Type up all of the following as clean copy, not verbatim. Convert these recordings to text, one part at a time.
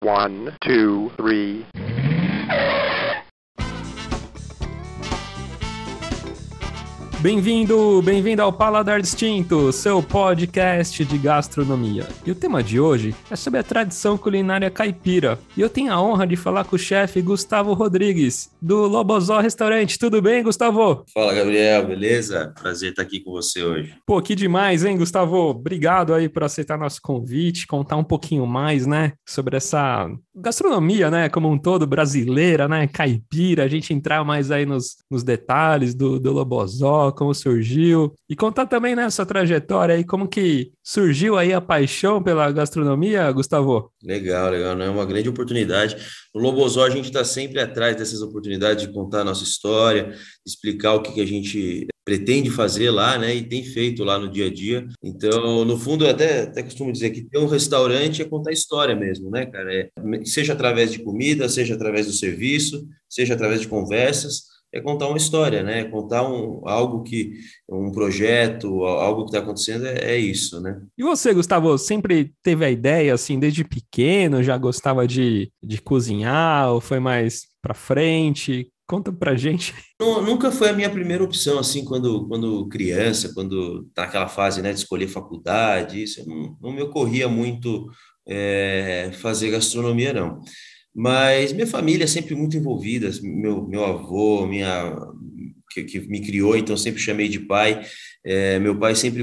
One, two, three. Bem-vindo ao Paladar Distinto, seu podcast de gastronomia. E o tema de hoje é sobre a tradição culinária caipira. E eu tenho a honra de falar com o chefe Gustavo Rodrigues, do Lobozó Restaurante. Tudo bem, Gustavo? Fala, Gabriel, beleza? Prazer estar aqui com você hoje. Pô, que demais, hein, Gustavo? Obrigado aí por aceitar nosso convite, contar um pouquinho mais, né, sobre essa gastronomia, né, como um todo, brasileira, né, caipira, a gente entrar mais aí nos detalhes do Lobozó, como surgiu, e contar também, né, sua trajetória aí, como que surgiu aí a paixão pela gastronomia, Gustavo? Legal, né? É uma grande oportunidade. No Lobozó a gente está sempre atrás dessas oportunidades de contar a nossa história, explicar o que a gente pretende fazer lá, né, e tem feito lá no dia a dia. Então, no fundo, eu até costumo dizer que ter um restaurante é contar história mesmo, né, cara? Seja através de comida, seja através do serviço, seja através de conversas, é contar uma história, né? Contar um projeto, algo que está acontecendo, é isso, né? E você, Gustavo, sempre teve a ideia, assim, desde pequeno, já gostava de cozinhar, ou foi mais pra frente? Conta pra gente. Nunca foi a minha primeira opção, assim, quando criança, quando tá naquela fase, né, de escolher faculdade, isso não me ocorria muito fazer gastronomia, não. Mas minha família é sempre muito envolvida, meu avô, que me criou, então sempre chamei de pai. Meu pai sempre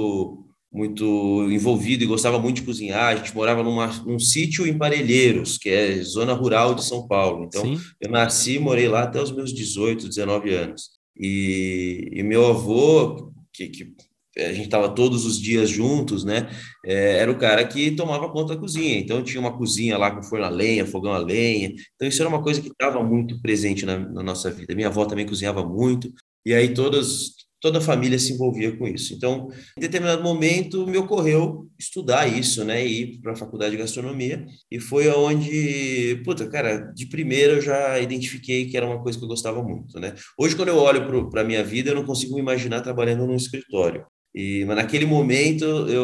muito envolvido e gostava muito de cozinhar. A gente morava num sítio em Parelheiros, que é zona rural de São Paulo. Então, Sim. eu nasci e morei lá até os meus 18, 19 anos. E meu avô, que a gente estava todos os dias juntos, né? Era o cara que tomava conta da cozinha. Então, tinha uma cozinha lá com forno a lenha, fogão a lenha. Então, isso era uma coisa que estava muito presente na nossa vida. Minha avó também cozinhava muito. E aí, toda a família se envolvia com isso. Então, em determinado momento, me ocorreu estudar isso, né? E ir para a faculdade de gastronomia. E foi onde, puta, cara, de primeira eu já identifiquei que era uma coisa que eu gostava muito, né? Hoje, quando eu olho para a minha vida, eu não consigo me imaginar trabalhando num escritório. Mas naquele momento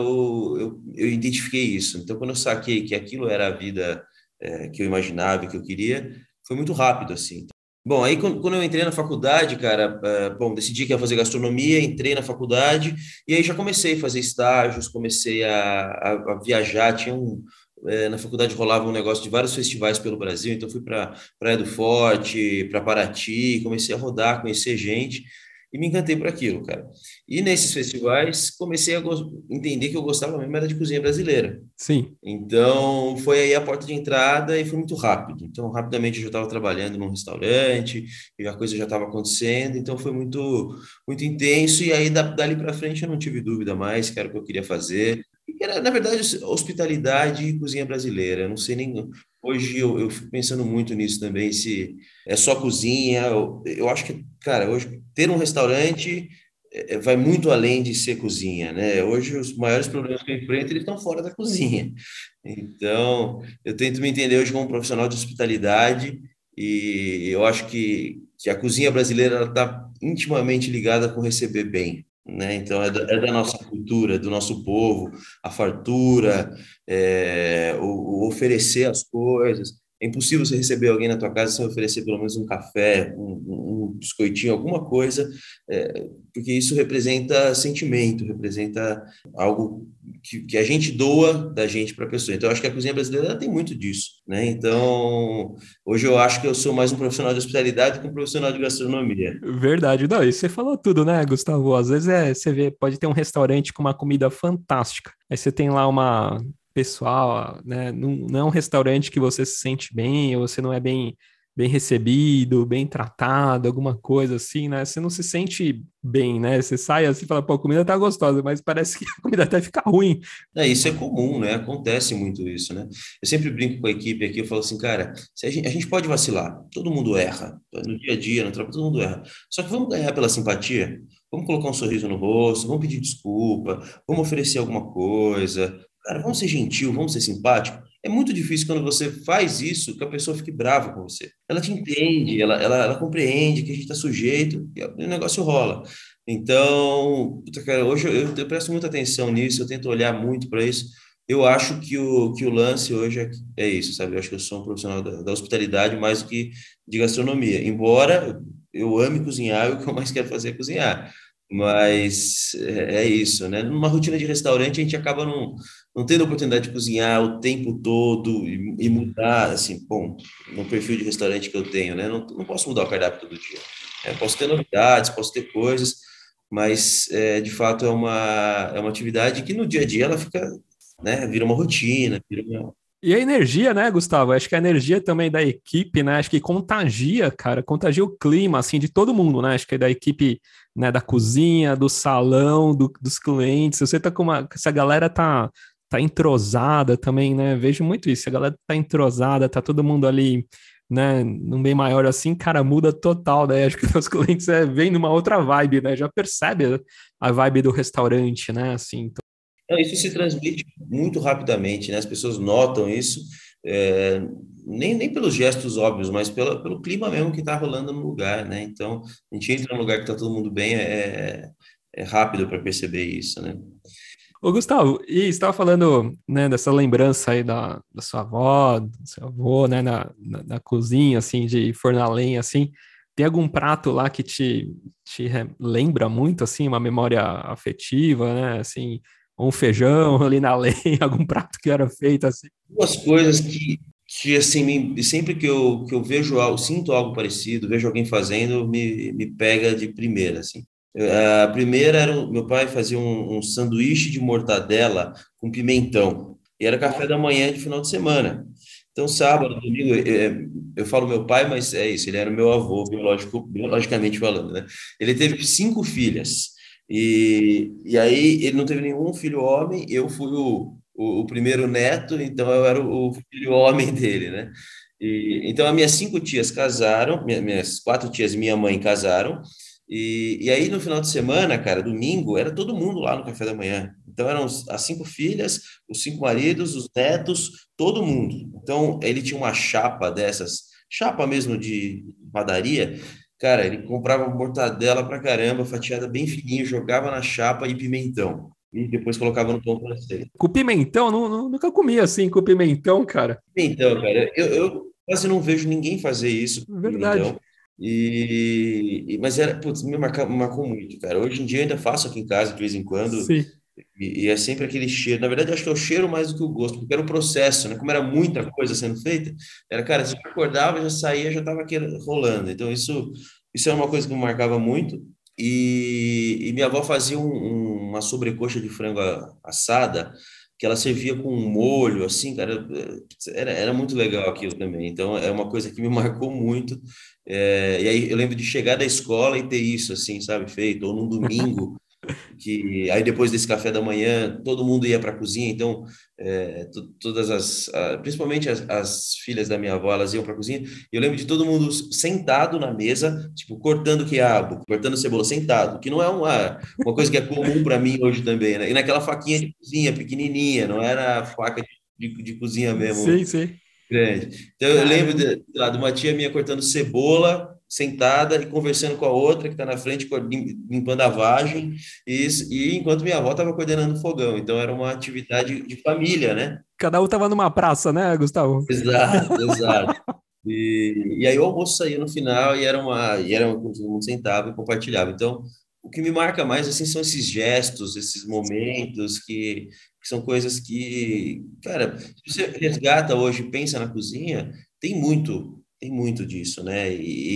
eu identifiquei isso. Então, quando eu saquei que aquilo era a vida que eu imaginava e que eu queria, foi muito rápido, assim. Bom, aí quando eu entrei na faculdade, cara, decidi que ia fazer gastronomia, entrei na faculdade e aí já comecei a fazer estágios, comecei a viajar. Na faculdade rolava um negócio de vários festivais pelo Brasil, então fui para Praia do Forte, para Paraty, comecei a rodar, conhecer gente e me encantei por aquilo, cara. E nesses festivais comecei a entender que eu gostava mesmo era de cozinha brasileira. Sim. Então, foi aí a porta de entrada e foi muito rápido. Então, rapidamente eu já estava trabalhando num restaurante e a coisa já estava acontecendo. Então, foi muito, muito intenso. E aí, dali para frente, eu não tive dúvida mais que era o que eu queria fazer. E que era, na verdade, hospitalidade e cozinha brasileira. Eu não sei nem... Hoje eu fico pensando muito nisso também, se é só cozinha. Eu acho que, cara, hoje ter um restaurante vai muito além de ser cozinha, né? Hoje os maiores problemas que eu enfrento, eles estão fora da cozinha. Então, eu tento me entender hoje como um profissional de hospitalidade e eu acho que a cozinha brasileira está intimamente ligada com receber bem, né? Então, é da nossa cultura, do nosso povo, a fartura, o oferecer as coisas. É impossível você receber alguém na tua casa sem oferecer pelo menos um café, um biscoitinho, alguma coisa, porque isso representa sentimento, representa algo que a gente doa da gente para a pessoa. Então, eu acho que a cozinha brasileira ela tem muito disso, né? Então, hoje eu acho que eu sou mais um profissional de hospitalidade que um profissional de gastronomia. Verdade, não, e você falou tudo, né, Gustavo? Às vezes você vê, pode ter um restaurante com uma comida fantástica, aí você tem lá uma pessoal, né, não é um restaurante que você se sente bem, ou você não é bem recebido, bem tratado, alguma coisa assim, né? Você não se sente bem, né? Você sai assim e fala, pô, a comida tá gostosa, mas parece que a comida até fica ruim. Isso é comum, né? Acontece muito isso, né? Eu sempre brinco com a equipe aqui, eu falo assim, cara, se a gente pode vacilar, todo mundo erra, no dia a dia, no trabalho, todo mundo erra. Só que vamos ganhar pela simpatia, vamos colocar um sorriso no rosto, vamos pedir desculpa, vamos oferecer alguma coisa, cara, vamos ser gentil, vamos ser simpático. É muito difícil quando você faz isso que a pessoa fique brava com você. Ela te entende, ela compreende que a gente está sujeito e o negócio rola. Então, puta, cara, hoje eu presto muita atenção nisso, eu tento olhar muito para isso. Eu acho que o lance hoje é isso, sabe? Eu acho que eu sou um profissional da hospitalidade mais do que de gastronomia. Embora eu ame cozinhar, e o que eu mais quero fazer é cozinhar. Mas é isso, né? Numa rotina de restaurante, a gente acaba não tendo a oportunidade de cozinhar o tempo todo e mudar, assim, bom, no perfil de restaurante que eu tenho, né? Não posso mudar o cardápio todo dia. Posso ter novidades, posso ter coisas, mas, de fato, é uma atividade que no dia a dia ela fica, né? Vira uma rotina, vira uma... E a energia, né, Gustavo? Acho que a energia também da equipe, né? Acho que contagia, cara, contagia o clima, assim, de todo mundo, né? Acho que é da equipe, né, da cozinha, do salão, dos clientes. Você tá com uma... Se a galera tá entrosada também, né? Vejo muito isso. Se a galera tá entrosada, tá todo mundo ali, né, num bem maior assim, cara, muda total, né? Acho que os clientes vêm numa outra vibe, né? Já percebe a vibe do restaurante, né? Assim, Não, isso se transmite muito rapidamente, né? As pessoas notam isso, é, nem pelos gestos óbvios, mas pelo clima mesmo que está rolando no lugar, né? Então, a gente entra num lugar que está todo mundo bem, é rápido para perceber isso, né? ô, Gustavo, e você estava falando, né, dessa lembrança aí da sua avó, do seu avô, né, na cozinha, assim, de forno a lenha, assim. Tem algum prato lá que te lembra muito, assim, uma memória afetiva, né, assim, um feijão ali na lenha, algum prato que era feito assim? Duas coisas que assim, sempre que eu vejo algo, sinto algo parecido, vejo alguém fazendo, me pega de primeira, assim. A primeira era meu pai fazia um sanduíche de mortadela com pimentão. E era café da manhã de final de semana. Então, sábado, domingo, eu falo meu pai, mas é isso, ele era meu avô, biologicamente falando, né? Ele teve 5 filhas. E aí ele não teve nenhum filho homem, eu fui o primeiro neto, então eu era o filho homem dele, né? Então, as minhas 5 tias casaram, minhas 4 tias e minha mãe casaram, e aí no final de semana, cara, domingo, era todo mundo lá no café da manhã. Então, eram as 5 filhas, os 5 maridos, os netos, todo mundo. Então, ele tinha uma chapa dessas, chapa mesmo de padaria. Cara, ele comprava mortadela pra caramba, fatiada bem fininho, jogava na chapa e pimentão. E depois colocava no pão francês. Com pimentão, nunca comi assim, com pimentão, cara. Pimentão, cara, eu quase não vejo ninguém fazer isso com Verdade. pimentão. Mas era, putz, me marcou muito, cara. Hoje em dia eu ainda faço aqui em casa de vez em quando, Sim. e é sempre aquele cheiro. Na verdade, eu acho que é o cheiro mais do que o gosto, porque era o processo, né? Como era muita coisa sendo feita, era, cara, você acordava, já saía, já estava rolando. Então, isso é uma coisa que me marcava muito. E minha avó fazia uma sobrecoxa de frango assada, que ela servia com um molho, assim, cara, era muito legal aquilo também. Então, é uma coisa que me marcou muito. E aí eu lembro de chegar da escola e ter isso, assim, sabe, feito, ou num domingo, que aí depois desse café da manhã todo mundo ia para a cozinha, então todas principalmente as filhas da minha avó, elas iam para a cozinha, e eu lembro de todo mundo sentado na mesa, tipo, cortando quiabo, cortando cebola, sentado, que não é uma coisa que é comum para mim hoje também, né? E naquela faquinha de cozinha pequenininha, não era faca de cozinha mesmo Sim, sim. grande. Então, eu lembro Caramba. de uma tia minha cortando cebola, sentada e conversando com a outra que está na frente, limpando a vagem, e enquanto minha avó estava coordenando o fogão. Então, era uma atividade de família, né? Cada um tava numa praça, né, Gustavo? Exato, exato. E aí o almoço saía no final e era todo mundo sentava e compartilhava. Então, o que me marca mais assim são esses gestos, esses momentos que são coisas que, cara, se você resgata hoje, pensa na cozinha, tem muito disso, né?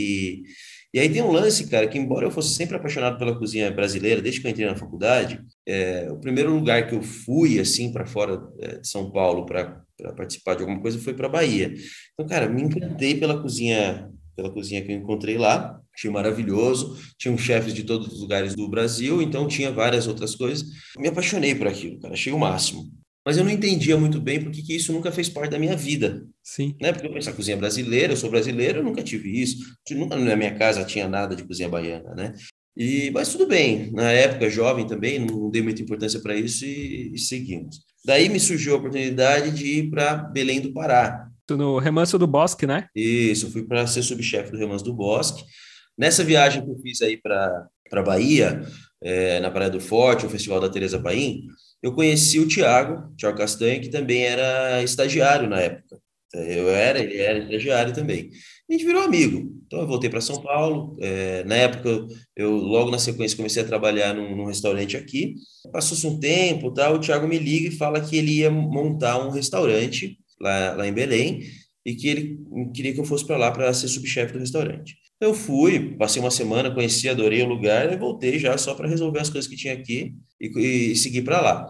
E aí tem um lance, cara, que embora eu fosse sempre apaixonado pela cozinha brasileira, desde que eu entrei na faculdade, o primeiro lugar que eu fui assim para fora de São Paulo para participar de alguma coisa foi para Bahia. Então, cara, me encantei pela cozinha que eu encontrei lá, achei maravilhoso. Tinham chefes de todos os lugares do Brasil, então tinha várias outras coisas. Me apaixonei por aquilo, cara, achei o máximo. Mas eu não entendia muito bem porque que isso nunca fez parte da minha vida, Sim. né? Porque eu penso, a cozinha brasileira, eu sou brasileiro, eu nunca tive isso. Nunca na minha casa tinha nada de cozinha baiana, né? Mas tudo bem, na época, jovem também, não dei muita importância para isso e seguimos. Daí me surgiu a oportunidade de ir para Belém do Pará. No Remanso do Bosque, né? Isso, eu fui para ser subchefe do Remanso do Bosque. Nessa viagem que eu fiz aí para Bahia, na Praia do Forte, o Festival da Teresa Paim, eu conheci o Thiago Castanho, que também era estagiário na época. Ele era estagiário também. A gente virou amigo. Então eu voltei para São Paulo. Na época, logo na sequência comecei a trabalhar num restaurante aqui. Passou-se um tempo, tal, o Thiago me liga e fala que ele ia montar um restaurante lá em Belém e que ele queria que eu fosse para lá para ser subchefe do restaurante. Eu fui, passei uma semana, conheci, adorei o lugar e voltei já só para resolver as coisas que tinha aqui e seguir para lá.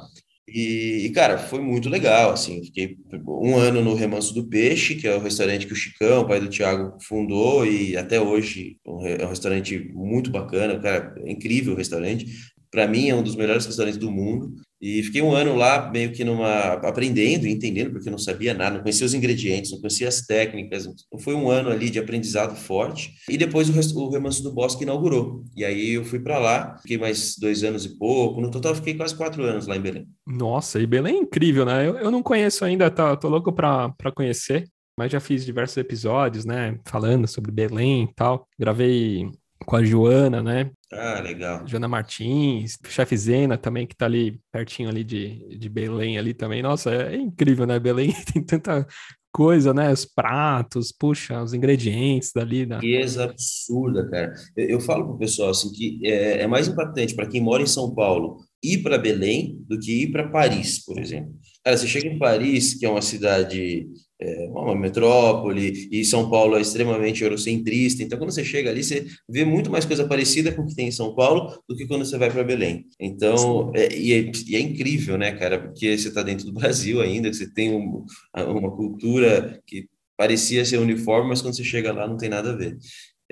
Cara, foi muito legal, assim, fiquei um ano no Remanso do Peixe, que é o restaurante que o Chicão, o pai do Thiago, fundou, e até hoje é um restaurante muito bacana, cara, é incrível o restaurante, para mim é um dos melhores restaurantes do mundo, e fiquei um ano lá meio que aprendendo e entendendo, porque eu não sabia nada, não conhecia os ingredientes, não conhecia as técnicas, então foi um ano ali de aprendizado forte, e depois o Remanso do Bosque inaugurou, e aí eu fui para lá, fiquei mais 2 anos e pouco, no total fiquei quase 4 anos lá em Belém. Nossa, e Belém é incrível, né? Eu não conheço ainda, tô louco pra conhecer, mas já fiz diversos episódios, né? Falando sobre Belém e tal. Gravei com a Joana, né? Ah, legal. Joana Martins, Chefe Zena também, que tá ali pertinho ali de Belém ali também. Nossa, é incrível, né? Belém tem tanta coisa, né? Os pratos, puxa, os ingredientes dali, né? Riqueza absurda, cara. Eu falo pro pessoal assim que é mais impactante para quem mora em São Paulo ir para Belém do que ir para Paris, por exemplo. Cara, você chega em Paris, que é uma cidade, uma metrópole, e São Paulo é extremamente eurocentrista. Então, quando você chega ali, você vê muito mais coisa parecida com o que tem em São Paulo do que quando você vai para Belém. Então, e é incrível, né, cara? Porque você está dentro do Brasil ainda, você tem uma cultura que parecia ser uniforme, mas quando você chega lá não tem nada a ver.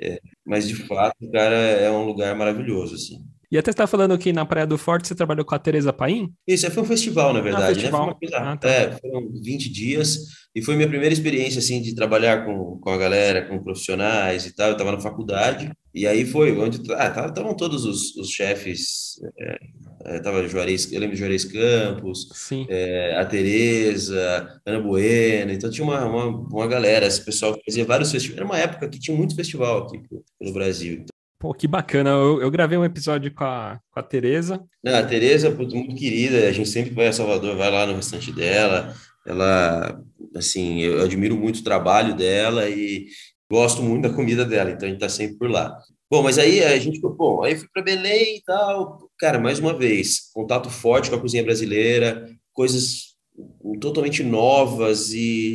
Mas de fato, cara, é um lugar maravilhoso, assim. E até você tá falando que na Praia do Forte você trabalhou com a Tereza Paim? Isso, foi um festival, na Ah, verdade, né? Foi uma festival. coisa, Ah, tá. foram 20 dias e foi minha primeira experiência, assim, de trabalhar com a galera, com profissionais e tal. Eu estava na faculdade e aí foi onde estavam todos os chefes, tava Juarez, eu lembro de Juarez Campos, Sim. a Tereza, Ana Bueno, então tinha uma galera, esse pessoal que fazia vários festivais. Era uma época que tinha muito festival aqui pelo Brasil. Pô, que bacana. Eu gravei um episódio com a Tereza. Não, a Tereza, putz, muito querida, a gente sempre vai a Salvador, vai lá no restaurante dela, ela, assim, eu admiro muito o trabalho dela e gosto muito da comida dela, então a gente tá sempre por lá. Bom, mas aí a gente, bom, aí eu fui para Belém e tal, cara, mais uma vez, contato forte com a cozinha brasileira, coisas totalmente novas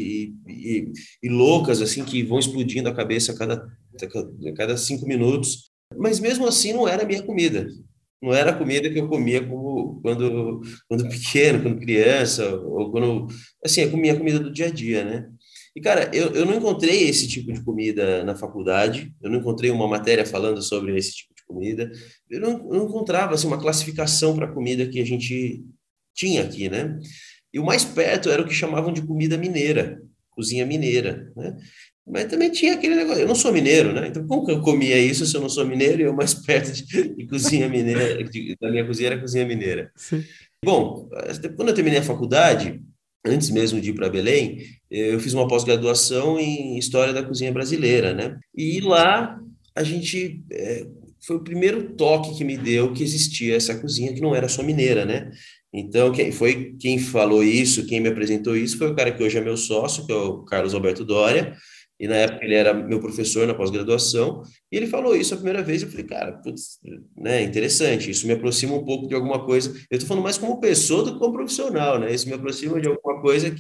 e loucas, assim, que vão explodindo a cabeça a cada 5 minutos, mas mesmo assim não era a minha comida. Não era a comida que eu comia como quando pequeno, quando criança, ou quando, assim, eu comia a comida do dia a dia, né? E, cara, eu não encontrei esse tipo de comida na faculdade, eu não encontrei uma matéria falando sobre esse tipo de comida, eu não encontrava, assim, uma classificação para a comida que a gente tinha aqui, né? E o mais perto era o que chamavam de comida mineira, cozinha mineira, né? Mas também tinha aquele negócio, eu não sou mineiro, né? Então, como que eu comia isso se eu não sou mineiro e eu mais perto de cozinha mineira, da minha cozinha era cozinha mineira? Sim. Bom, quando eu terminei a faculdade, antes mesmo de ir para Belém, eu fiz uma pós-graduação em História da Cozinha Brasileira, né? E lá a gente, foi o primeiro toque que me deu que existia essa cozinha que não era só mineira, né? Então, quem falou isso, quem me apresentou isso, foi o cara que hoje é meu sócio, que é o Carlos Alberto Doria, e na época ele era meu professor na pós-graduação, e ele falou isso a primeira vez, eu falei, cara, putz, né, interessante, isso me aproxima um pouco de alguma coisa, eu estou falando mais como pessoa do que como profissional, né, isso me aproxima de alguma coisa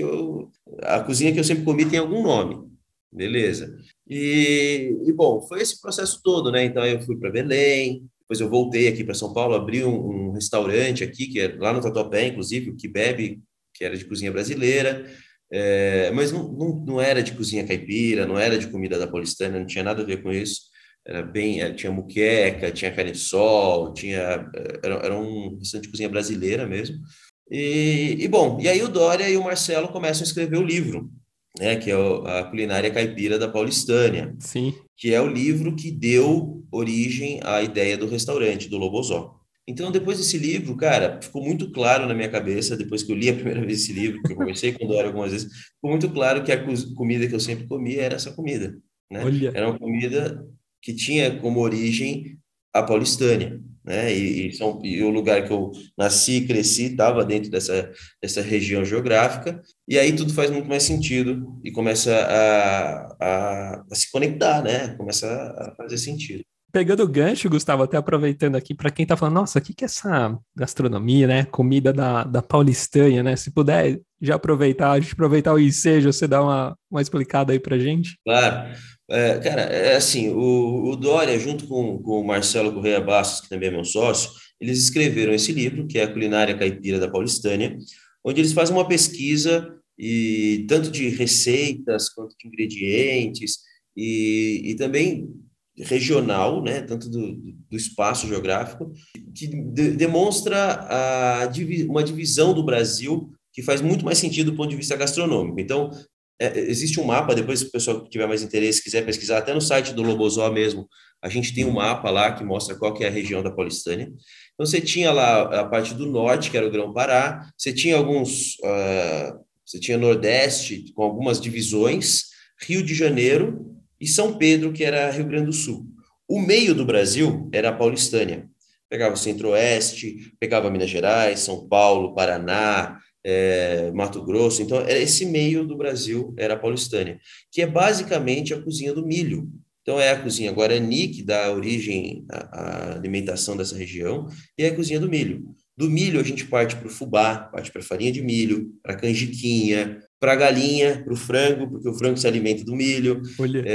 a cozinha que eu sempre comi tem algum nome, beleza. Bom, foi esse processo todo, né, então eu fui para Belém, depois eu voltei aqui para São Paulo, abri um restaurante aqui, que é lá no Tatuapé, inclusive, o Que Bebe, que era de cozinha brasileira, mas não era de cozinha caipira, não era de comida da paulistana, não tinha nada a ver com isso. Era bem, tinha muqueca, tinha carne de sol, era um restaurante de cozinha brasileira mesmo. Bom, e aí o Dória e o Marcelo começam a escrever o livro, né, que é a Culinária Caipira da Paulistânia, Sim. que é o livro que deu origem à ideia do restaurante, do Lobozó. Então, depois desse livro, cara, ficou muito claro na minha cabeça, depois que eu li a primeira vez esse livro, que eu conversei com o Dória algumas vezes, ficou muito claro que a comida que eu sempre comia era essa comida, né? Olha. Era uma comida que tinha como origem a paulistânia, né? E o lugar que eu nasci e cresci estava dentro dessa região geográfica, e aí tudo faz muito mais sentido e começa a se conectar, né? Começa a fazer sentido. Pegando o gancho, Gustavo, até aproveitando aqui, para quem tá falando, nossa, o que que é essa gastronomia, né? Comida da paulistanha, né? Se puder já aproveitar, a gente aproveitar o ensejo, você dá uma explicada aí pra gente. Claro. Cara, é assim, o Dória, junto com o Marcelo Correia Bastos, que também é meu sócio, eles escreveram esse livro, que é a Culinária Caipira da Paulistânia, onde eles fazem uma pesquisa, e tanto de receitas quanto de ingredientes, e também regional, né, tanto do espaço geográfico, que demonstra uma divisão do Brasil que faz muito mais sentido do ponto de vista gastronômico. Então, existe um mapa, depois se o pessoal que tiver mais interesse, quiser pesquisar, até no site do Lobozó mesmo, a gente tem um mapa lá que mostra qual que é a região da Paulistânia. Então, você tinha lá a parte do norte, que era o Grão-Pará, você tinha você tinha Nordeste, com algumas divisões, Rio de Janeiro e São Pedro, que era Rio Grande do Sul. O meio do Brasil era a Paulistânia. Pegava o Centro-Oeste, pegava Minas Gerais, São Paulo, Paraná, Mato Grosso. Então, esse meio do Brasil era a paulistânia, que é basicamente a cozinha do milho. Então, é a cozinha guarani, que dá origem à alimentação dessa região, e é a cozinha do milho. Do milho, a gente parte para o fubá, parte para a farinha de milho, para a canjiquinha, para a galinha, para o frango, porque o frango se alimenta do milho. Olha.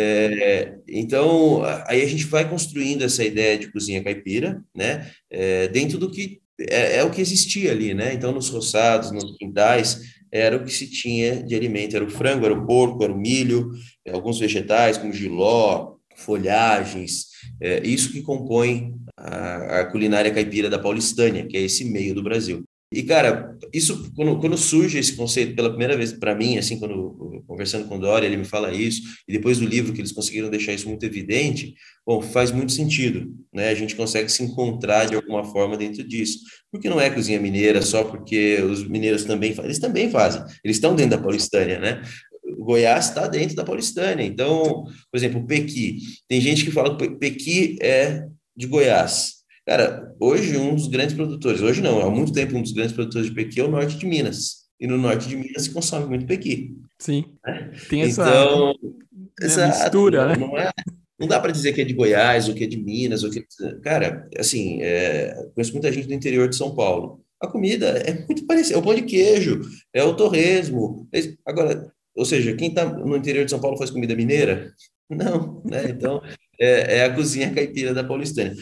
Então, aí a gente vai construindo essa ideia de cozinha caipira, né? Dentro do que é o que existia ali, né? Então, nos roçados, nos quintais, era o que se tinha de alimento. Era o frango, era o porco, era o milho, alguns vegetais, como jiló, folhagens, isso que compõe a culinária caipira da Paulistânia, que é esse meio do Brasil. E, cara, isso, quando surge esse conceito pela primeira vez para mim, assim, quando conversando com o Dória, ele me fala isso, e depois do livro que eles conseguiram deixar isso muito evidente, bom, faz muito sentido, né? A gente consegue se encontrar de alguma forma dentro disso. Porque não é cozinha mineira só porque os mineiros também fazem, eles também fazem, eles estão dentro da Paulistânia, né? O Goiás está dentro da Paulistânia. Então, por exemplo, o pequi. Tem gente que fala que o pequi é de Goiás. Cara, hoje um dos grandes produtores, hoje não, há muito tempo um dos grandes produtores de pequi é o norte de Minas. E no norte de Minas se consome muito pequi. Sim, Né? tem essa, Então, né, exato, mistura, né? não dá para dizer que é de Goiás, ou que é de Minas, ou que... Cara, assim, conheço muita gente do interior de São Paulo. A comida é muito parecida, é o pão de queijo, é o torresmo. Agora, ou seja, quem está no interior de São Paulo faz comida mineira? Não, né? Então, é a cozinha caipira da paulistana.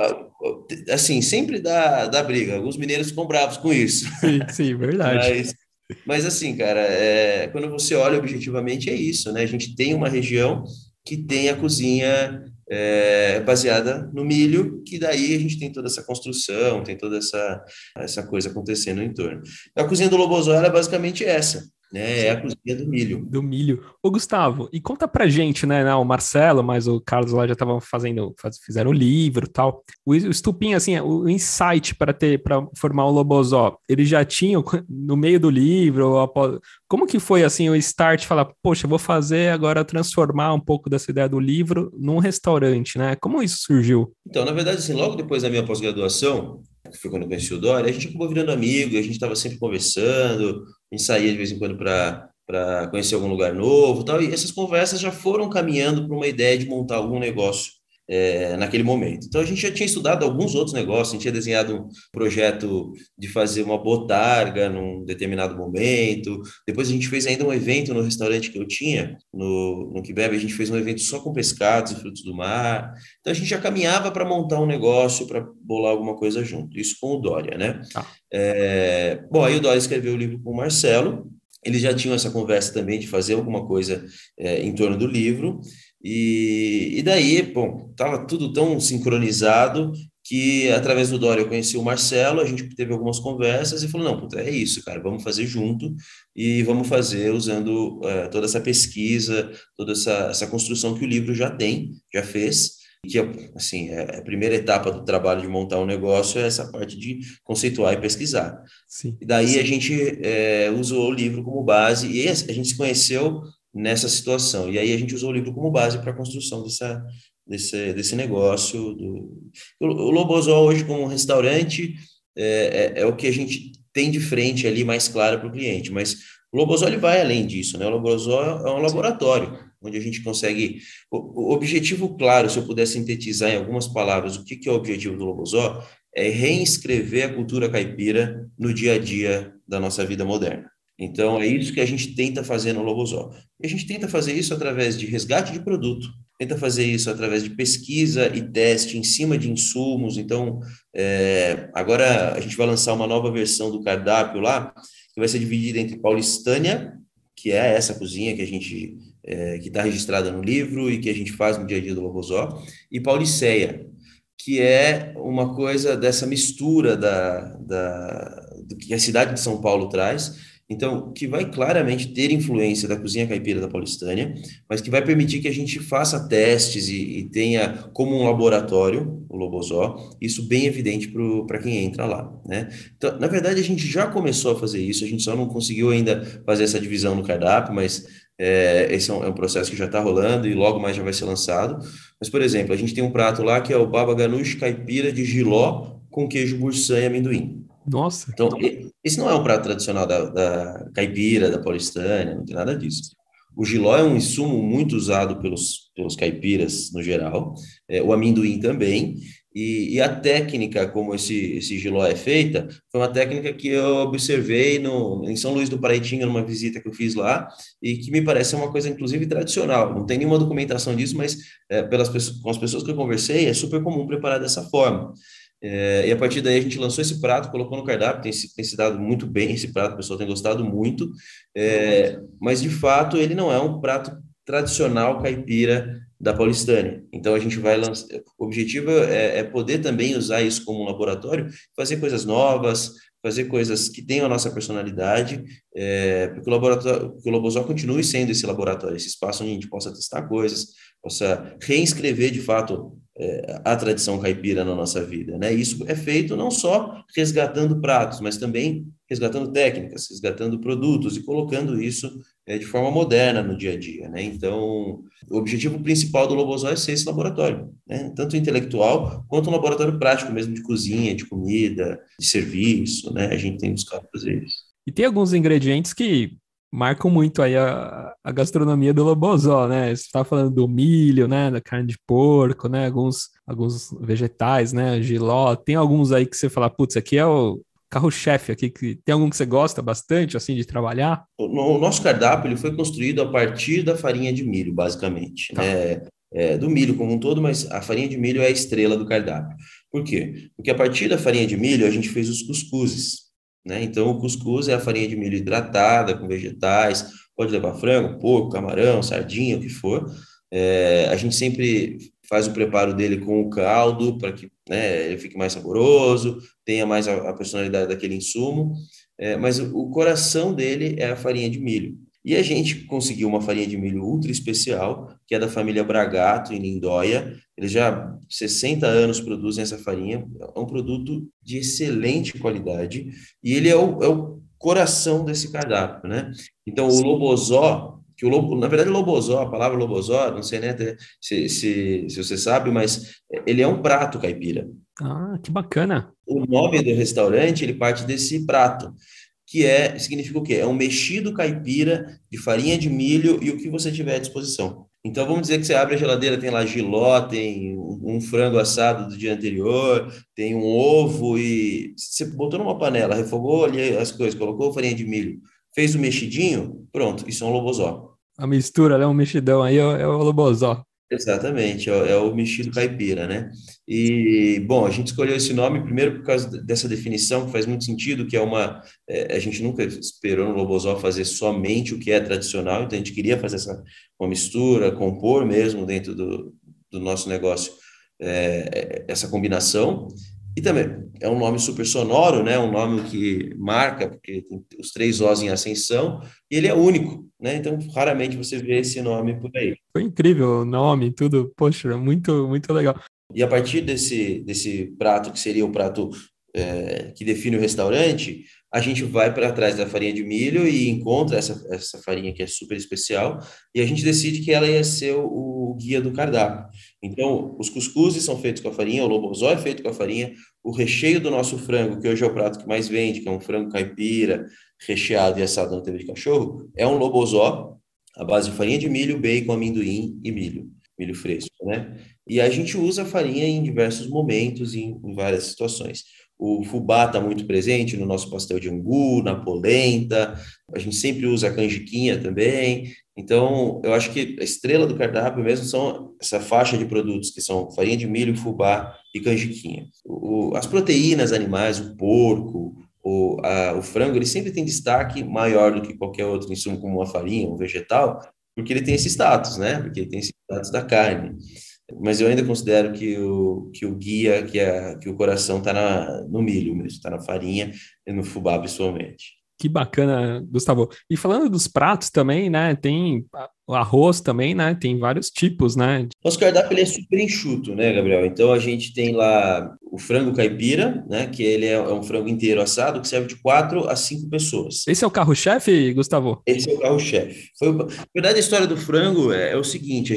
Assim, sempre dá briga. Alguns mineiros ficam bravos com isso. Sim, sim, verdade. Mas assim, cara, quando você olha objetivamente, é isso, né? A gente tem uma região que tem a cozinha baseada no milho, que daí a gente tem toda essa construção, tem toda essa coisa acontecendo no entorno. A cozinha do Lobozó é basicamente essa, né? É a cozinha do milho. Do milho. Ô, Gustavo, e conta pra gente, né? O Marcelo, mas o Carlos lá já estavam fizeram o livro e tal. O Estupim, assim, o insight para formar o Lobozó, eles já tinham no meio do livro? Como que foi, assim, o start? Falar, poxa, vou fazer agora transformar um pouco dessa ideia do livro num restaurante, né? Como isso surgiu? Então, na verdade, assim, logo depois da minha pós-graduação, que foi quando eu conheci o Dória, a gente acabou virando amigo, a gente estava sempre conversando, a gente saía de vez em quando para conhecer algum lugar novo, tal, e essas conversas já foram caminhando para uma ideia de montar algum negócio naquele momento. Então a gente já tinha estudado alguns outros negócios, a gente tinha desenhado um projeto de fazer uma botarga num determinado momento, depois a gente fez ainda um evento no restaurante que eu tinha, no Quibebe, a gente fez um evento só com pescados e frutos do mar, então a gente já caminhava para montar um negócio, para bolar alguma coisa junto, isso com o Dória, né? Ah, Bom, aí o Dória escreveu o livro com o Marcelo, eles já tinham essa conversa também de fazer alguma coisa em torno do livro, e daí, bom, estava tudo tão sincronizado que através do Dória eu conheci o Marcelo, a gente teve algumas conversas e falou, não, puta, é isso, cara, vamos fazer junto e vamos fazer usando toda essa pesquisa, toda essa construção que o livro já tem, já fez, que assim, a primeira etapa do trabalho de montar um negócio é essa parte de conceituar e pesquisar. sim. E daí a gente usou o livro como base e a gente se conheceu nessa situação. E aí a gente usou o livro como base para a construção desse negócio. O Lobosó hoje como um restaurante é o que a gente tem de frente ali mais claro para o cliente, mas o Lobosó ele vai além disso, né? O Lobosó é um laboratório, onde a gente consegue... O objetivo claro, se eu puder sintetizar em algumas palavras, o que é o objetivo do Lobosó, é reescrever a cultura caipira no dia a dia da nossa vida moderna. Então, é isso que a gente tenta fazer no Lobosó. E a gente tenta fazer isso através de resgate de produto, tenta fazer isso através de pesquisa e teste em cima de insumos. Então, agora a gente vai lançar uma nova versão do cardápio lá, que vai ser dividida entre Paulistânia, que é essa cozinha que a gente que está registrada no livro e que a gente faz no dia a dia do Lobosó, e Pauliceia, que é uma coisa dessa mistura do que a cidade de São Paulo traz, então, que vai claramente ter influência da cozinha caipira da Paulistânia, mas que vai permitir que a gente faça testes e tenha como um laboratório o Lobosó, isso bem evidente para quem entra lá, né? Então, na verdade, a gente já começou a fazer isso, a gente só não conseguiu ainda fazer essa divisão no cardápio, mas esse é um processo que já está rolando e logo mais já vai ser lançado. Mas, por exemplo, a gente tem um prato lá que é o baba ganoush caipira de jiló com queijo burçã e amendoim. Nossa, Então, esse não é um prato tradicional da caipira, da paulistânia, não tem nada disso. O jiló é um insumo muito usado pelos caipiras no geral, o amendoim também, e a técnica como esse jiló é feita foi uma técnica que eu observei em São Luís do Paraitinga, numa visita que eu fiz lá, e que me parece uma coisa, inclusive, tradicional. Não tem nenhuma documentação disso, mas com as pessoas que eu conversei, é super comum preparar dessa forma. E a partir daí a gente lançou esse prato, colocou no cardápio, tem se dado muito bem esse prato, o pessoal tem gostado muito, mas de fato ele não é um prato tradicional caipira da Paulistânia. Então a gente vai lançar, o objetivo é poder também usar isso como um laboratório, fazer coisas novas, fazer coisas que tenham a nossa personalidade, porque que o Lobosó continue sendo esse laboratório, esse espaço onde a gente possa testar coisas, possa reescrever de fato a tradição caipira na nossa vida, né? Isso é feito não só resgatando pratos, mas também resgatando técnicas, resgatando produtos e colocando isso de forma moderna no dia a dia, né? Então, o objetivo principal do Lobosó é ser esse laboratório, né? Tanto intelectual quanto um laboratório prático mesmo de cozinha, de comida, de serviço, né? A gente tem buscado fazer isso. e tem alguns ingredientes que marcam muito aí a gastronomia do Lobosó, né? Você tá falando do milho, né? Da carne de porco, né? Alguns vegetais, né? Jiló. Tem alguns aí que você fala, putz, aqui é o carro-chefe aqui. Tem algum que você gosta bastante, assim, de trabalhar? O nosso cardápio ele foi construído a partir da farinha de milho, basicamente, Tá. né? Do milho como um todo, mas a farinha de milho é a estrela do cardápio. Por quê? Porque a partir da farinha de milho a gente fez os cuscuses, né? Então o cuscuz é a farinha de milho hidratada com vegetais, pode levar frango, porco, camarão, sardinha, o que for. A gente sempre faz o preparo dele com o caldo para que, né, ele fique mais saboroso, tenha mais a personalidade daquele insumo. Mas o coração dele é a farinha de milho. E a gente conseguiu uma farinha de milho ultra especial, que é da família Bragato, em Lindóia. Eles já há 60 anos produzem essa farinha. É um produto de excelente qualidade. E ele é o coração desse cardápio, né? Então, o Lobosó, na verdade, Lobosó, a palavra Lobosó, não sei, né, se você sabe, mas ele é um prato caipira. Ah, que bacana. O nome do restaurante, ele parte desse prato, significa o quê? É um mexido caipira de farinha de milho e o que você tiver à disposição. Então, vamos dizer que você abre a geladeira, tem lá jiló, tem um frango assado do dia anterior, tem um ovo e você botou numa panela, refogou ali as coisas, colocou farinha de milho, fez o mexidinho, pronto, isso é um lobosó. A mistura, né? Um mexidão aí é o Lobosó. Exatamente, é o mexido caipira, né? E, bom, a gente escolheu esse nome primeiro por causa dessa definição, que faz muito sentido, que a gente nunca esperou no Lobosó fazer somente o que é tradicional, então a gente queria fazer uma mistura, compor mesmo dentro do nosso negócio, essa combinação. E também é um nome super sonoro, né? Um nome que marca, porque tem os 3 Os em ascensão, e ele é único, né? Então, raramente você vê esse nome por aí. Foi incrível o nome, tudo. Poxa, muito, muito legal. E a partir desse prato, que seria o prato que define o restaurante, a gente vai para trás da farinha de milho e encontra essa farinha que é super especial, e a gente decide que ela ia ser o guia do cardápio. Então, os cuscuses são feitos com a farinha, o lobozó é feito com a farinha, o recheio do nosso frango, que hoje é o prato que mais vende, que é um frango caipira, recheado e assado na TV de cachorro, é um lobozó, à base de farinha de milho, bacon, amendoim e milho fresco, né? E a gente usa a farinha em diversos momentos, em várias situações. O fubá está muito presente no nosso pastel de angu, na polenta, a gente sempre usa a canjiquinha também. Então, eu acho que a estrela do cardápio mesmo são essa faixa de produtos que são farinha de milho, fubá e canjiquinha. As proteínas animais, o porco, o frango, ele sempre tem destaque maior do que qualquer outro insumo, como uma farinha, um vegetal, porque ele tem esse status, né? Porque ele tem esse status da carne. Mas eu ainda considero que o guia, que o coração está no milho mesmo, está na farinha e no fubá, principalmente. Que bacana, Gustavo. E falando dos pratos também, né? Tem o arroz também, né? Tem vários tipos, né? Nosso cardápio ele é super enxuto, né, Gabriel? Então a gente tem lá o frango caipira, né? Que ele é um frango inteiro assado que serve de 4 a 5 pessoas. Esse é o carro-chefe, Gustavo? Esse é o carro-chefe. Na verdade, a história do frango é o seguinte: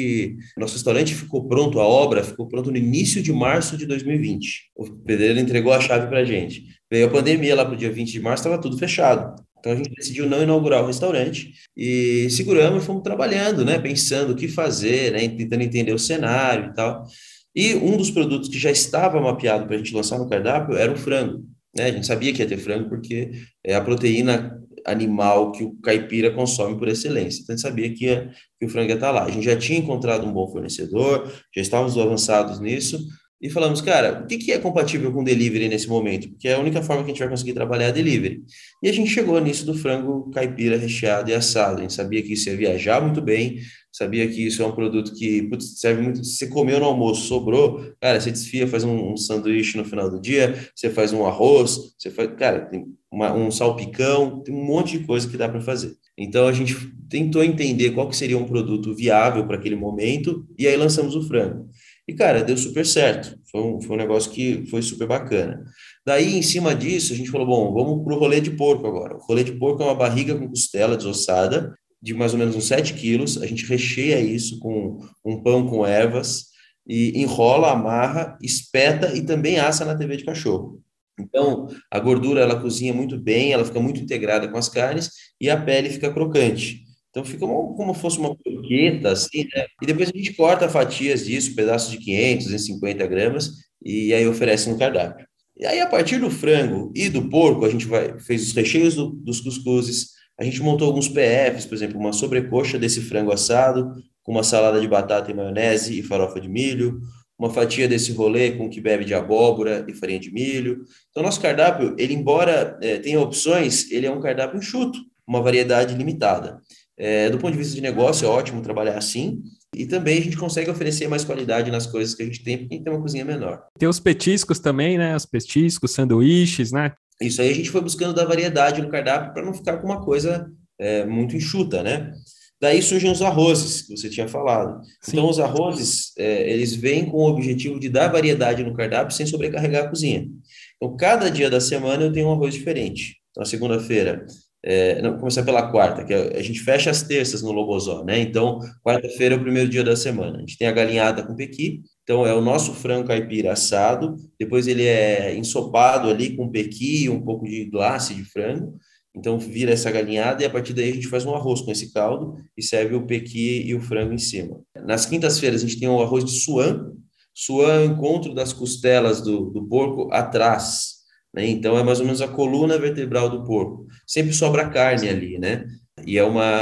nosso restaurante ficou pronto, a obra ficou pronta no início de março de 2020. O pedreiro entregou a chave para a gente. Veio a pandemia lá para o dia 20 de março, estava tudo fechado. Então a gente decidiu não inaugurar o restaurante e seguramos e fomos trabalhando, né? Pensando o que fazer, né? Tentando entender o cenário e tal. E um dos produtos que já estava mapeado para a gente lançar no cardápio era o frango, né? A gente sabia que ia ter frango porque é a proteína animal que o caipira consome por excelência. Então, a gente sabia que o frango ia estar lá. A gente já tinha encontrado um bom fornecedor, já estávamos avançados nisso, e falamos, cara, o que é compatível com delivery nesse momento? Porque é a única forma que a gente vai conseguir trabalhar é delivery. E a gente chegou nisso do frango caipira recheado e assado. A gente sabia que isso ia viajar muito bem, sabia que isso é um produto que serve muito. Se você comeu no almoço, sobrou, cara, você desfia, faz um sanduíche no final do dia, você faz um arroz, cara, tem um salpicão, tem um monte de coisa que dá para fazer. Então a gente tentou entender qual que seria um produto viável para aquele momento e aí lançamos o frango. E, cara, deu super certo. Foi um negócio que foi super bacana. Daí, em cima disso, a gente falou, bom, vamos para o rolê de porco agora. O rolê de porco é uma barriga com costela desossada, de mais ou menos uns 7 quilos. A gente recheia isso com um pão com ervas e enrola, amarra, espeta e também assa na TV de cachorro. Então, a gordura, ela cozinha muito bem, ela fica muito integrada com as carnes e a pele fica crocante. Então fica como fosse uma porqueta, assim, né? E depois a gente corta fatias disso, pedaços de 500, 250 gramas, e aí oferece no cardápio. E aí, a partir do frango e do porco, a gente fez os recheios dos cuscuzes, a gente montou alguns PFs, por exemplo, uma sobrecoxa desse frango assado, com uma salada de batata e maionese e farofa de milho, uma fatia desse rolê com kibbe de abóbora e farinha de milho. Então, nosso cardápio, ele embora tenha opções, ele é um cardápio enxuto, uma variedade limitada. Do ponto de vista de negócio, é ótimo trabalhar assim, e também a gente consegue oferecer mais qualidade nas coisas que a gente tem, porque a gente tem uma cozinha menor. Tem os petiscos também, né? Os petiscos, sanduíches, né? Isso aí a gente foi buscando dar variedade no cardápio para não ficar com uma coisa muito enxuta, né? Daí surgem os arrozes, que você tinha falado. Sim. Então, os arrozes, eles vêm com o objetivo de dar variedade no cardápio sem sobrecarregar a cozinha. Então, cada dia da semana eu tenho um arroz diferente. Então, a segunda-feira, não, começar pela quarta, que a gente fecha as terças no Lobozó, né? Então, quarta-feira é o primeiro dia da semana. A gente tem a galinhada com pequi, então é o nosso frango caipira assado, depois ele é ensopado ali com pequi e um pouco de glace de frango, então vira essa galinhada e a partir daí a gente faz um arroz com esse caldo e serve o pequi e o frango em cima. Nas quintas-feiras a gente tem o arroz de suã. Suã é o encontro das costelas do porco atrás, né? Então é mais ou menos a coluna vertebral do porco. Sempre sobra carne ali, né? E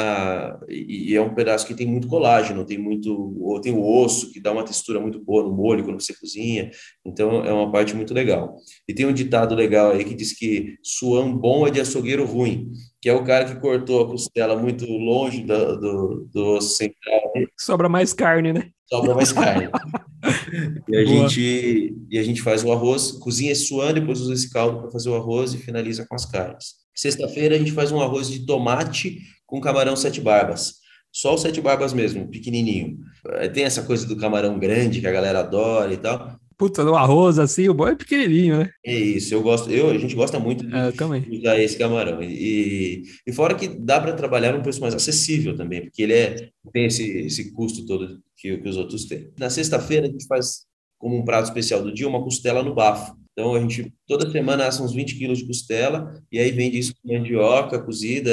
é um pedaço que tem muito colágeno, tem o osso que dá uma textura muito boa no molho quando você cozinha. Então é uma parte muito legal. E tem um ditado legal aí que diz que suã bom é de açougueiro ruim, que é o cara que cortou a costela muito longe do osso central. Sobra mais carne, né? Sobra mais carne. Boa. E a gente faz o arroz, cozinha esse suã, depois usa esse caldo para fazer o arroz e finaliza com as carnes. Sexta-feira a gente faz um arroz de tomate com camarão sete barbas. Só o sete barbas mesmo, pequenininho. Tem essa coisa do camarão grande que a galera adora e tal. Puta, no arroz assim, o bom é pequenininho, né? É isso, a gente gosta muito É, eu de também. usar esse camarão. E fora que dá para trabalhar num preço mais acessível também, porque tem esse custo todo que os outros têm. Na sexta-feira, a gente faz como um prato especial do dia uma costela no bafo. Então, a gente toda semana assa uns 20 quilos de costela, e aí vende isso com mandioca cozida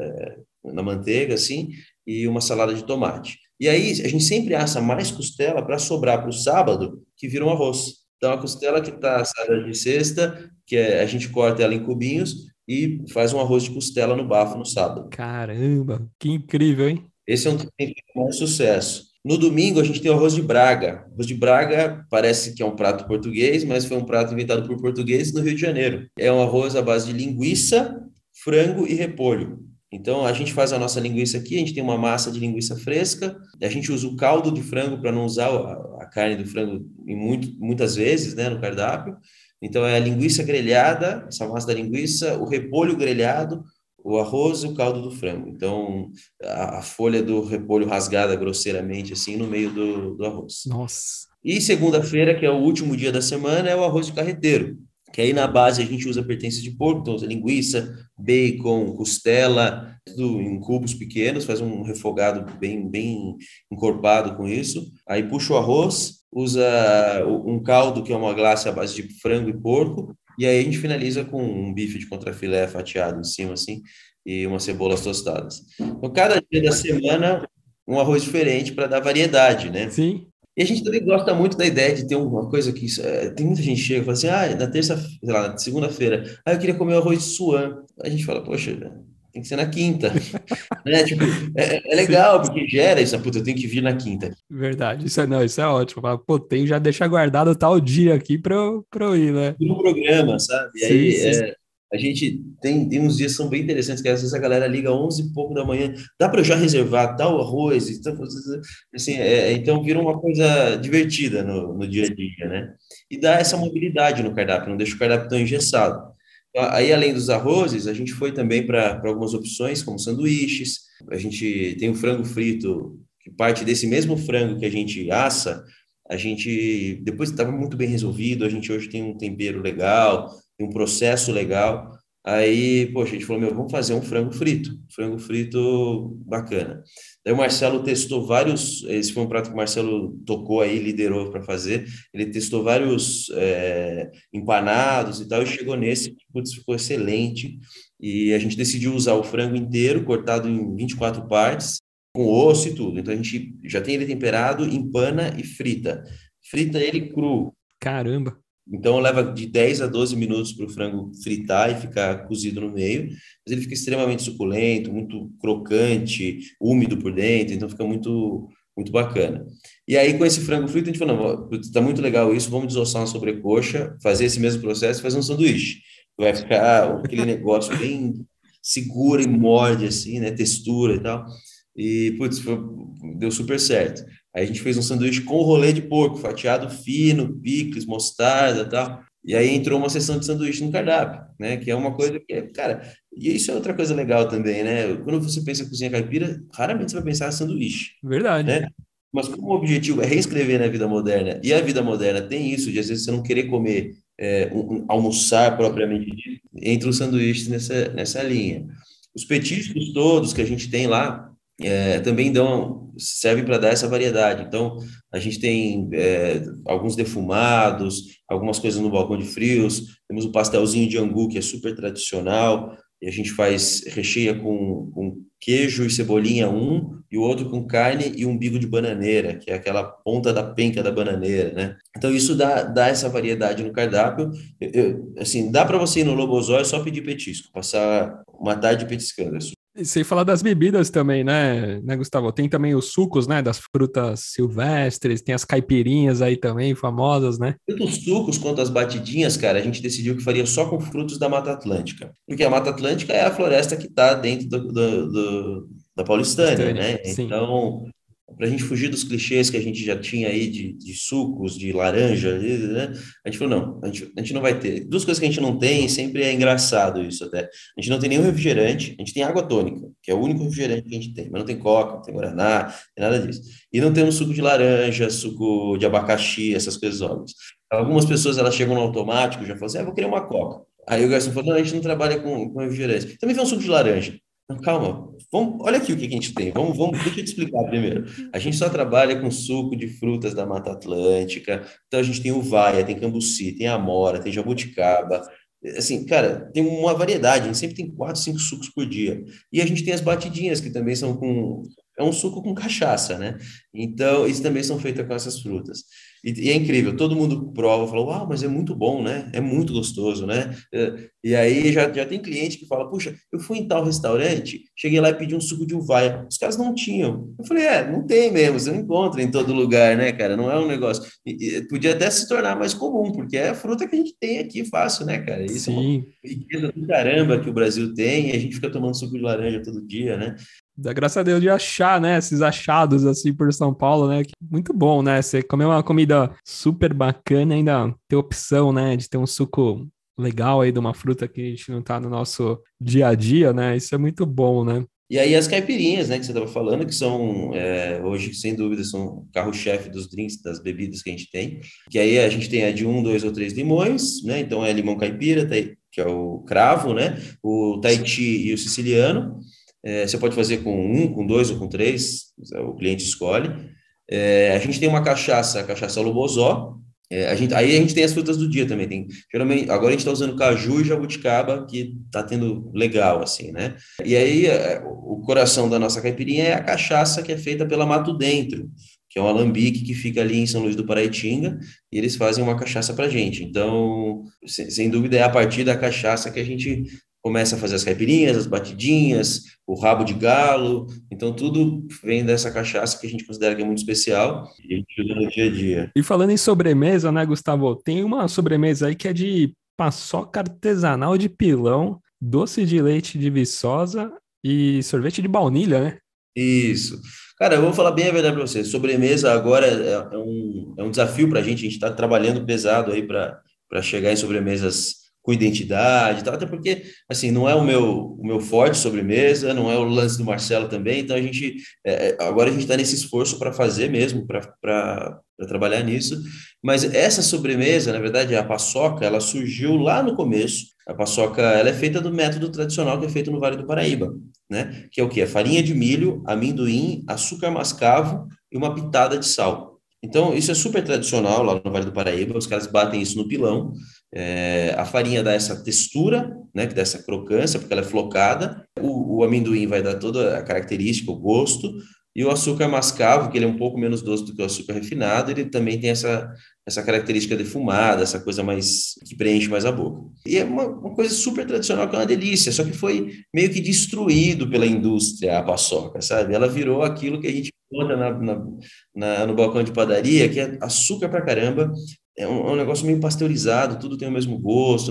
na manteiga, assim, e uma salada de tomate. E aí, a gente sempre assa mais costela para sobrar para o sábado, que vira um arroz. Então, a costela que está assada de sexta, a gente corta ela em cubinhos e faz um arroz de costela no bafo no sábado. Caramba, que incrível, hein? Esse é um que tem feito mais sucesso. No domingo, a gente tem o arroz de Braga. Arroz de Braga parece que é um prato português, mas foi um prato inventado por portugueses no Rio de Janeiro. É um arroz à base de linguiça, frango e repolho. Então, a gente faz a nossa linguiça aqui, a gente tem uma massa de linguiça fresca, a gente usa o caldo de frango para não usar a carne do frango muitas vezes, né, no cardápio. Então, é a linguiça grelhada, essa massa da linguiça, o repolho grelhado, o arroz e o caldo do frango. Então, a folha do repolho rasgada grosseiramente, assim, no meio do arroz. Nossa. E segunda-feira, que é o último dia da semana, é o arroz de carreteiro, que aí na base a gente usa pertences de porco, então usa linguiça, bacon, costela, tudo em cubos pequenos, faz um refogado bem encorpado com isso. Aí puxa o arroz, usa um caldo que é uma glace à base de frango e porco, e aí a gente finaliza com um bife de contrafilé fatiado em cima, assim, e umas cebolas tostadas. Então, cada dia da semana, um arroz diferente para dar variedade, né? Sim. E a gente também gosta muito da ideia de ter uma coisa que tem muita gente que chega e fala assim, na terça, sei lá, na segunda-feira, eu queria comer arroz de suã. A gente fala, poxa, tem que ser na quinta, né? Tipo, é Sim. legal, porque gera isso, puta, eu tenho que vir na quinta. Verdade. Isso é, não, isso é ótimo. Fala, pô, tem já deixar guardado tal dia aqui pra eu ir, né? No programa, sabe? E Sim, aí sim. a gente tem uns dias que são bem interessantes, que às vezes a galera liga 11 e pouco da manhã, dá para eu já reservar tal arroz? Então, assim, então vira uma coisa divertida no dia a dia, né? E dá essa mobilidade no cardápio, não deixa o cardápio tão engessado. Então, aí, além dos arrozes, a gente foi também para algumas opções, como sanduíches, a gente tem o frango frito, que parte desse mesmo frango que a gente assa, a gente depois estava muito bem resolvido, a gente hoje tem um tempero legal, tem um processo legal. Aí, poxa, a gente falou, meu, vamos fazer um frango frito bacana. Daí o Marcelo testou vários, esse foi um prato que o Marcelo tocou aí, liderou para fazer, ele testou vários empanados e tal, e chegou nesse, que, putz, ficou excelente, e a gente decidiu usar o frango inteiro, cortado em 24 partes, com osso e tudo. Então a gente já tem ele temperado, empana e frita. Frita ele cru. Caramba. Então leva de 10 a 12 minutos para o frango fritar e ficar cozido no meio, mas ele fica extremamente suculento, muito crocante, úmido por dentro, então fica muito bacana. E aí com esse frango frito a gente falou, não, tá muito legal isso, vamos desossar uma sobrecoxa, fazer esse mesmo processo e fazer um sanduíche. Vai ficar aquele negócio bem seguro e morde assim, né, textura e tal. E, putz, deu super certo. Aí a gente fez um sanduíche com rolê de porco, fatiado fino, picles, mostarda e tal. E aí entrou uma seção de sanduíche no cardápio, né? Que é uma coisa que, cara, e isso é outra coisa legal também, né? Quando você pensa em cozinha caipira, raramente você vai pensar em sanduíche, Verdade. né? Mas como o objetivo é reescrever na vida moderna, e a vida moderna tem isso, de às vezes você não querer comer, almoçar propriamente dito, entra o sanduíche nessa linha. Os petiscos todos que a gente tem lá, também servem para dar essa variedade. Então, a gente tem alguns defumados, algumas coisas no balcão de frios, temos o pastelzinho de angu, que é super tradicional, e a gente recheia com queijo e cebolinha e o outro com carne e umbigo de bananeira, que é aquela ponta da penca da bananeira, né? Então, isso dá essa variedade no cardápio. Assim, dá para você ir no Lobosói só pedir petisco, passar uma tarde petiscando. E sem falar das bebidas também, né, Gustavo? Tem também os sucos, né, das frutas silvestres, tem as caipirinhas aí também, famosas, né? Tanto os sucos quanto as batidinhas, cara, a gente decidiu que faria só com frutos da Mata Atlântica. Porque a Mata Atlântica é a floresta que está dentro da Paulistânia, Estânia, né? sim. Então, para a gente fugir dos clichês que a gente já tinha aí de sucos, de laranja, né? A gente falou, não, a gente não vai ter. Duas coisas que a gente não tem, e sempre é engraçado isso até. A gente não tem nenhum refrigerante, a gente tem água tônica, que é o único refrigerante que a gente tem, mas não tem coca, não tem guaraná, não tem nada disso. E não temos suco de laranja, suco de abacaxi, essas coisas óbvias. Algumas pessoas, elas chegam no automático, já falam assim, vou querer uma Coca. Aí o garçom falou, não, a gente não trabalha com refrigerante. Também vem um suco de laranja. Não, calma, olha aqui o que a gente tem. Deixa eu te explicar primeiro. A gente só trabalha com suco de frutas da Mata Atlântica. Então a gente tem uvaia, tem cambuci, tem amora, tem jabuticaba. Assim, cara, tem uma variedade. A gente sempre tem 4, 5 sucos por dia. E a gente tem as batidinhas, que também são com... É um suco com cachaça, né? Então, eles também são feitos com essas frutas. E é incrível, todo mundo prova, fala, uau, mas é muito bom, né? É muito gostoso, né? E aí já tem cliente que fala, puxa, eu fui em tal restaurante, cheguei lá e pedi um suco de uvaia. Os caras não tinham. Eu falei, não tem mesmo, você não encontra em todo lugar, né, cara? Não é um negócio. Podia até se tornar mais comum, porque é a fruta que a gente tem aqui fácil, né, cara? Isso é uma Sim. riqueza do caramba que o Brasil tem, e a gente fica tomando suco de laranja todo dia, né? Dá graças a Deus de achar, né, esses achados assim por São Paulo, né? Muito bom, né? Você comer uma comida super bacana e ainda ter opção, né, de ter um suco legal aí de uma fruta que a gente não tá no nosso dia a dia, né? Isso é muito bom, né? E aí as caipirinhas, né, que você estava falando, que são, hoje, sem dúvida, são o carro-chefe dos drinks, das bebidas que a gente tem. Que aí a gente tem a de 1, 2 ou 3 limões, né? Então é limão caipira, que é o cravo, né? O Tahiti e o siciliano. Você pode fazer com 1, com 2 ou com 3, o cliente escolhe. A gente tem uma cachaça, a cachaça Lobozó. Aí a gente tem as frutas do dia também. Geralmente, agora a gente está usando caju e jabuticaba, que está tendo legal, assim, né? E aí o coração da nossa caipirinha é a cachaça que é feita pela Mato Dentro, que é um alambique que fica ali em São Luís do Paraitinga, e eles fazem uma cachaça para gente. Então, sem dúvida, é a partir da cachaça que a gente começa a fazer as caipirinhas, as batidinhas, o rabo de galo. Então, tudo vem dessa cachaça que a gente considera que é muito especial e a gente usa no dia a dia. E falando em sobremesa, né, Gustavo? Tem uma sobremesa aí que é de paçoca artesanal de pilão, doce de leite de viçosa e sorvete de baunilha, né? Isso. Cara, eu vou falar bem a verdade para você. Sobremesa agora é um desafio para a gente está trabalhando pesado aí para chegar em sobremesas com identidade e tal, até porque, assim, não é o meu forte sobremesa, não é o lance do Marcelo também, então agora a gente está nesse esforço para fazer mesmo, para trabalhar nisso, mas essa sobremesa, na verdade, a paçoca, ela surgiu lá no começo. A paçoca, ela é feita do método tradicional que é feito no Vale do Paraíba, né? Que é o quê? É farinha de milho, amendoim, açúcar mascavo e uma pitada de sal. Então, isso é super tradicional lá no Vale do Paraíba, os caras batem isso no pilão, a farinha dá essa textura, né, que dá essa crocância, porque ela é flocada, o amendoim vai dar toda a característica, o gosto, e o açúcar mascavo, que ele é um pouco menos doce do que o açúcar refinado, ele também tem essa característica defumada, essa coisa mais que preenche mais a boca. E é uma coisa super tradicional, que é uma delícia, só que foi meio que destruído pela indústria, a paçoca, sabe? Ela virou aquilo que a gente encontra no balcão de padaria, que é açúcar pra caramba, é um negócio meio pasteurizado, tudo tem o mesmo gosto,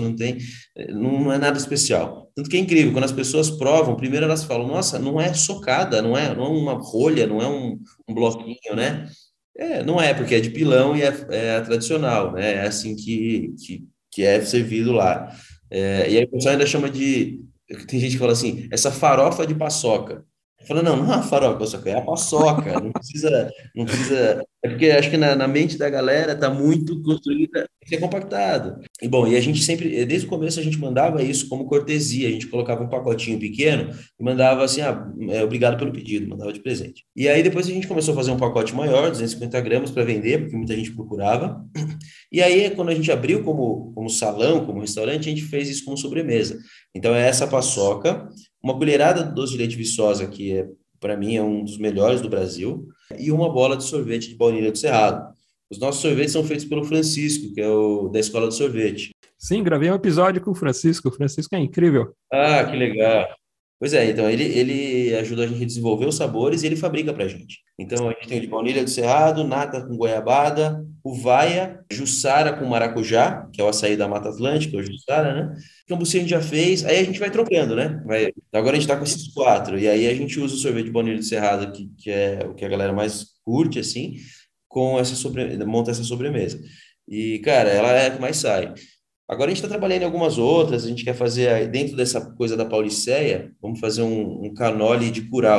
não é nada especial. Tanto que é incrível, quando as pessoas provam, primeiro elas falam, nossa, não é socada, não é uma rolha, não é um bloquinho, né? Não é, porque é de pilão e é tradicional, né? É assim que é servido lá. E aí o pessoal ainda chama de... Tem gente que fala assim, essa farofa de paçoca. Fala, não é a farofa, paçoca, é a paçoca. Não precisa. É porque acho que na mente da galera está muito construída, tem que ser compactado. E bom, e a gente sempre, desde o começo, a gente mandava isso como cortesia. A gente colocava um pacotinho pequeno e mandava assim, obrigado pelo pedido, mandava de presente. E aí depois a gente começou a fazer um pacote maior, 250 gramas, para vender, porque muita gente procurava. E aí, quando a gente abriu como salão, como restaurante, a gente fez isso como sobremesa. Então, é essa paçoca, uma colherada de doce de leite viçosa, que para mim é um dos melhores do Brasil, e uma bola de sorvete de baunilha do Cerrado. Os nossos sorvetes são feitos pelo Francisco, que é o da Escola do Sorvete. Sim, gravei um episódio com o Francisco. O Francisco é incrível. Ah, que legal. Pois é, então ele ajuda a gente a desenvolver os sabores e ele fabrica para a gente. Então a gente tem o de baunilha do Cerrado, nata com goiabada, uvaia, jussara com maracujá, que é o açaí da Mata Atlântica, o jussara, né? Cambuci a gente já fez, aí a gente vai trocando, né? Agora a gente está com esses 4, e aí a gente usa o sorvete de baunilha do Cerrado, que é o que a galera mais curte, assim, monta essa sobremesa. E, cara, ela é a que mais sai. Agora a gente está trabalhando em algumas outras, a gente quer fazer, dentro dessa coisa da Pauliceia, vamos fazer um canole de curau.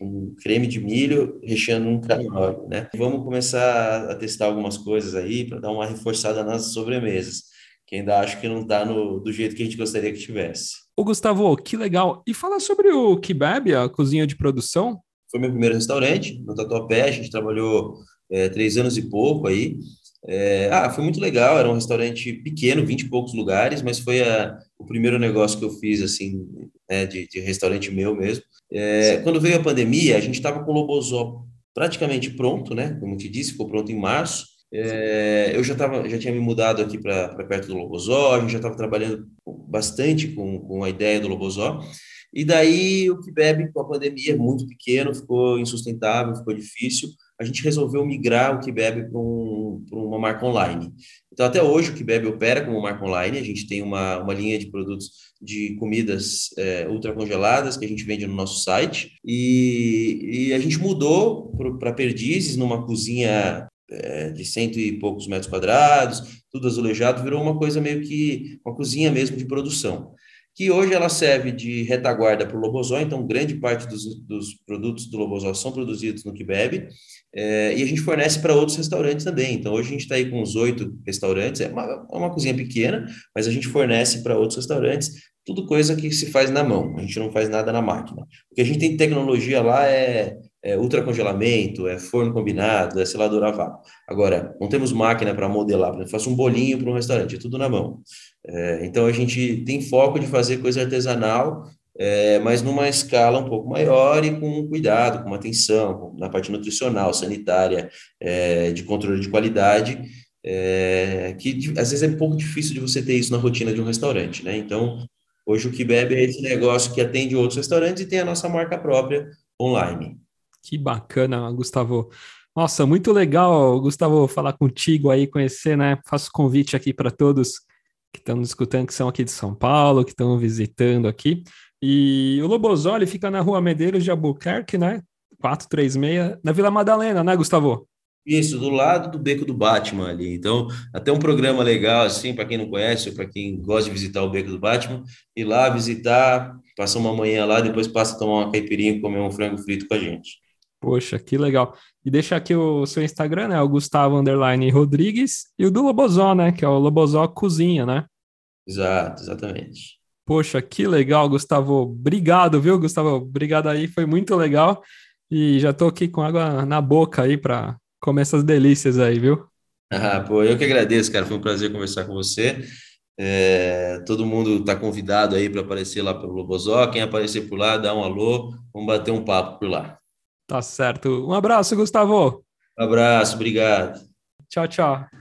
com creme de milho recheando um canole, né? Vamos começar a testar algumas coisas aí para dar uma reforçada nas sobremesas, que ainda acho que não está do jeito que a gente gostaria que tivesse. Ô, Gustavo, que legal. E fala sobre o Kebab, a cozinha de produção? Foi meu primeiro restaurante no Tatuapé, a gente trabalhou 3 anos e pouco aí. Foi muito legal, era um restaurante pequeno, 20 e poucos lugares, mas foi o primeiro negócio que eu fiz, assim, né, de restaurante meu mesmo. Quando veio a pandemia, a gente estava com o Lobozó praticamente pronto, né, como eu te disse, ficou pronto em março. Eu já tinha me mudado aqui para perto do Lobozó, a gente já estava trabalhando bastante com a ideia do Lobozó. E daí o Kibeb, com a pandemia, muito pequeno, ficou insustentável, ficou difícil. A gente resolveu migrar o Kibeb para uma marca online. Então, até hoje, o Kibeb opera como marca online. A gente tem uma linha de produtos de comidas ultra congeladas que a gente vende no nosso site. E a gente mudou para Perdizes, numa cozinha de 100 e poucos metros quadrados, tudo azulejado, virou uma coisa meio que uma cozinha mesmo de produção, que hoje ela serve de retaguarda para o Lobozó, então grande parte dos produtos do Lobozó são produzidos no Kibeb, e a gente fornece para outros restaurantes também. Então hoje a gente está aí com uns 8 restaurantes, é uma cozinha pequena, mas a gente fornece para outros restaurantes, tudo coisa que se faz na mão, a gente não faz nada na máquina. O que a gente tem de tecnologia lá é ultracongelamento, é forno combinado, é selador a vácuo. Agora, não temos máquina para modelar, por exemplo, faço um bolinho para um restaurante, é tudo na mão. Então, a gente tem foco de fazer coisa artesanal, mas numa escala um pouco maior e com cuidado, com atenção, na parte nutricional, sanitária, de controle de qualidade, que às vezes é um pouco difícil de você ter isso na rotina de um restaurante, né? Então, hoje o Kibeb é esse negócio que atende outros restaurantes e tem a nossa marca própria online. Que bacana, Gustavo. Nossa, muito legal, Gustavo, falar contigo aí, conhecer, né? Faço convite aqui para todos que estão nos escutando, que são aqui de São Paulo, que estão visitando aqui. E o Lobozó, ele fica na Rua Medeiros de Albuquerque, né? 436, na Vila Madalena, né, Gustavo? Isso, do lado do Beco do Batman ali. Então, até um programa legal, assim, para quem não conhece, ou para quem gosta de visitar o Beco do Batman, ir lá visitar, passar uma manhã lá, depois passa a tomar uma caipirinha e comer um frango frito com a gente. Poxa, que legal. E deixa aqui o seu Instagram, né? O Gustavo Rodrigues e o do Lobozó, né? Que é o Lobozó Cozinha, né? Exato, exatamente. Poxa, que legal, Gustavo. Obrigado, viu, Gustavo? Obrigado aí, foi muito legal. E já tô aqui com água na boca aí para comer essas delícias aí, viu? Pô, eu que agradeço, cara. Foi um prazer conversar com você. Todo mundo está convidado aí para aparecer lá pelo Lobozó. Quem aparecer por lá, dá um alô, vamos bater um papo por lá. Tá certo. Um abraço, Gustavo. Um abraço, obrigado. Tchau, tchau.